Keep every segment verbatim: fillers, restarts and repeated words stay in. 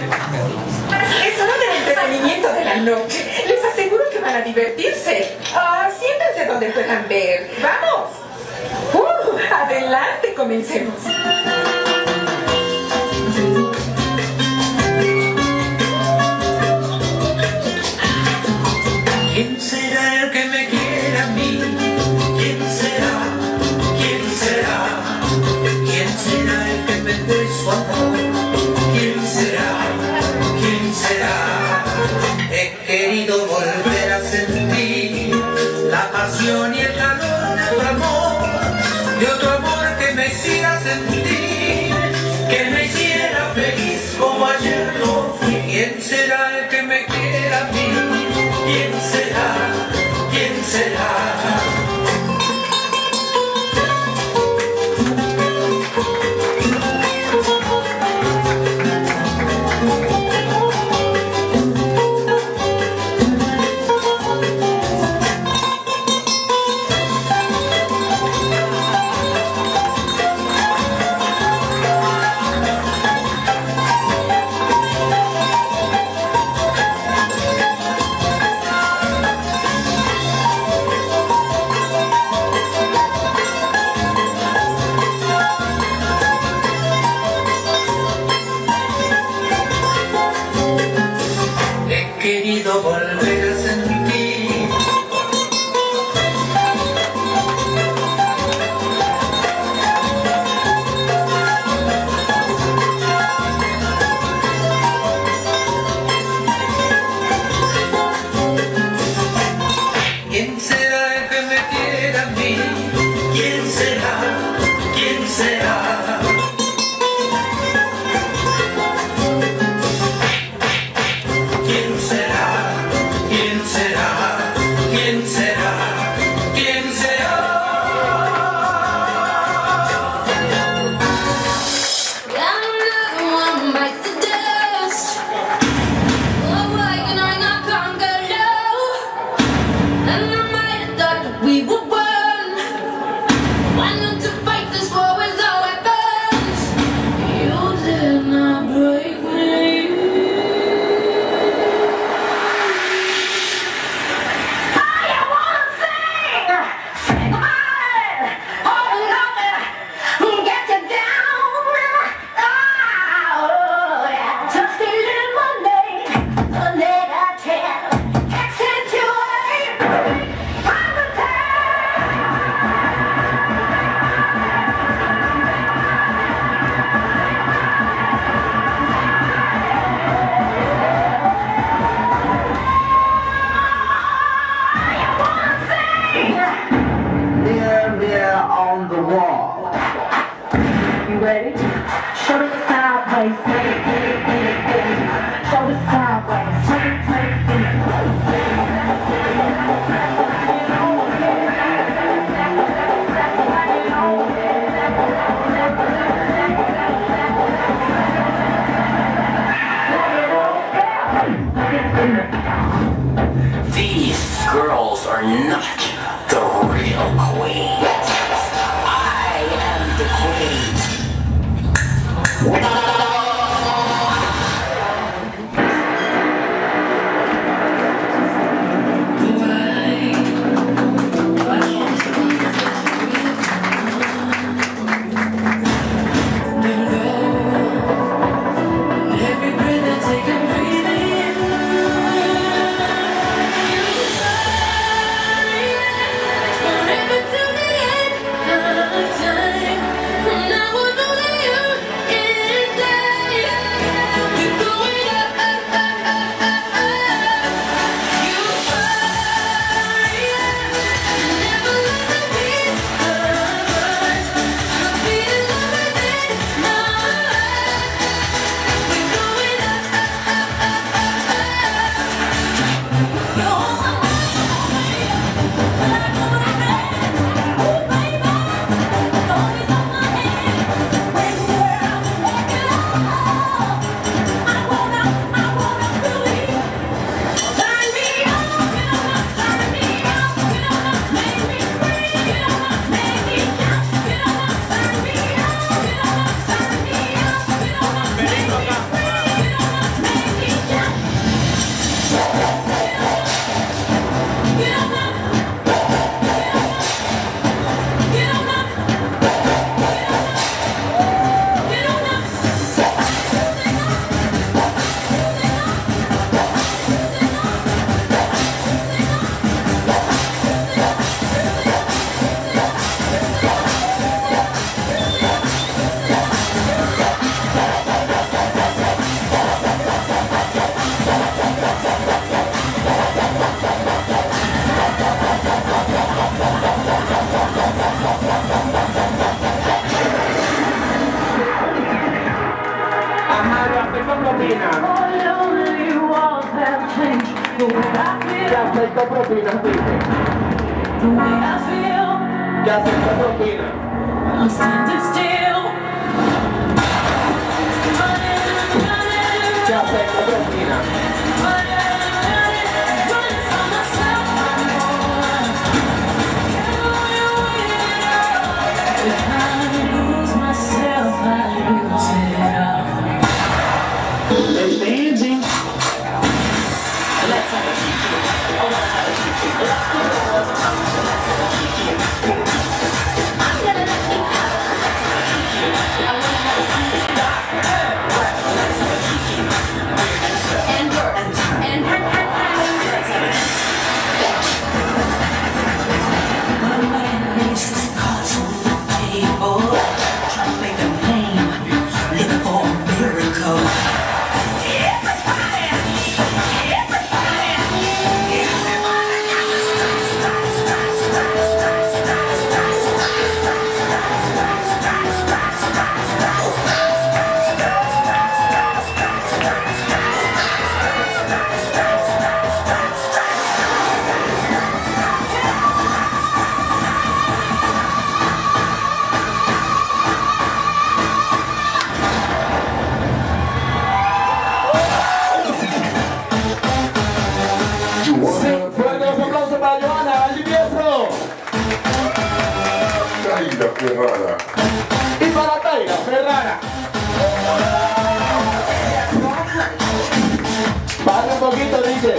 Es hora del entretenimiento de la noche. Les aseguro que van a divertirse. Ah, siéntense donde puedan ver. ¡Vamos! Uh, adelante, comencemos. ¿Quién será el que me quiera a mí? ¿Quién será? ¿Quién será? ¿Quién será el que me dé su amor? ¿Quién será? ¿Quién será? He querido volver a sentir la pasión y el calor de otro amor, de otro amor que me hiciera sentir, que me hiciera feliz como ayer lo fui. ¿Quién será el que me quiera a mí? ¿Quién será? ¿Quién será? He querido volver a sentir ¿quién será el que me quiera a mí? ¿Quién será? ¿Quién será? ¿Quién será? ¿Quién será? ¿Quién será? ¿Quién será? Another one bites the dust. Oh, why can I not conquer love? And I might have thought that we would win. Why not to fight this war with our weapons? You did not break me. Mirror, mirror on the wall. You ready? Show it sideways. Show it sideways. These girls are not the real queens. I am the queen. Forever till the end. propina. Que acepto propina, dice. Que acepto propina. I'm standing still. Que acepto propina. Running from myself, I'm more. If I lose myself, I lose it all. It's dancing. And work, and work, my man laces cards on the table, trying to make a name, looking for a miracle. Fuerte los aplausos para Johanna, al diestro. Taira Ferrara. Y para Taira Ferrara. Bájale un poquito, D J.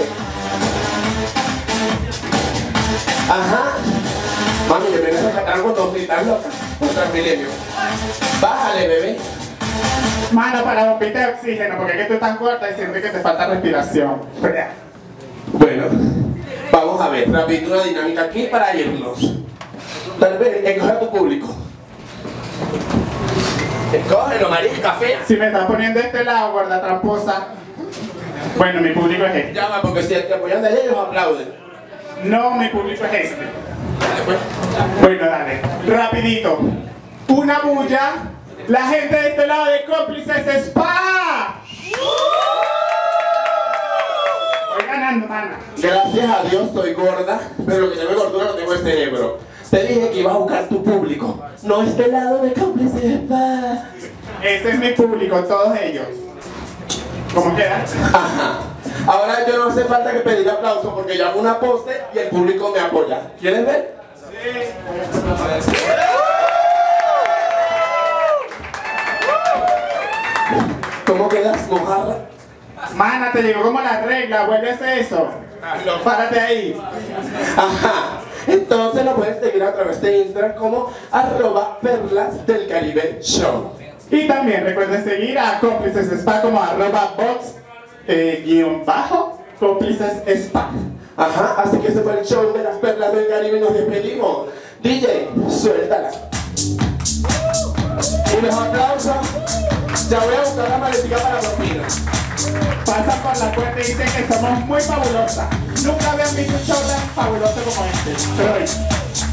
Ajá. Mami, le vengas a sacar algo dos gritas locas por Transmilenio. Bájale, bebé. Mano, para bombita de oxígeno, porque es que tú estás corta y sientes que te falta respiración. Bueno, vamos a ver, rápido una dinámica aquí para irnos. Tal vez, escoge a tu público. Escógelo, marisca fea. Si me estás poniendo de este lado, guarda tramposa. Bueno, mi público es este. Llama, porque si te apoyan de allá, ellos aplauden. No, mi público es este. Dale, pues. Bueno, dale. Rapidito. Una bulla. La gente de este lado de Cómplices Spa. Voy ganando, mana. Gracias a Dios soy gorda, pero lo que se me gordura no tengo el cerebro. Te dije que ibas a buscar tu público, no este lado de Cómplices Spa. Ese es mi público, todos ellos. ¿Cómo queda? Ajá. Ahora yo no hace falta que pedir aplauso porque yo hago una pose y el público me apoya. ¿Quieres ver? Sí. ¿Cómo quedas, mojarra? Mana, te llegó como la regla, vuelve a hacer eso. Párate ahí. Ajá. Entonces lo puedes seguir a través de Instagram como arroba perlas del Caribe Show. Y también recuerden seguir a Cómplices Spa como arroba box eh, guión bajo Cómplices Spa. Ajá, así que ese fue el show de las perlas del Caribe y nos despedimos. D J, suéltala. Unos aplausos. Ya voy a buscar la maletica para la propina. Pasan por la puerta y dicen que somos muy fabulosas. Nunca habían visto un show tan fabuloso como este. Pero hoy.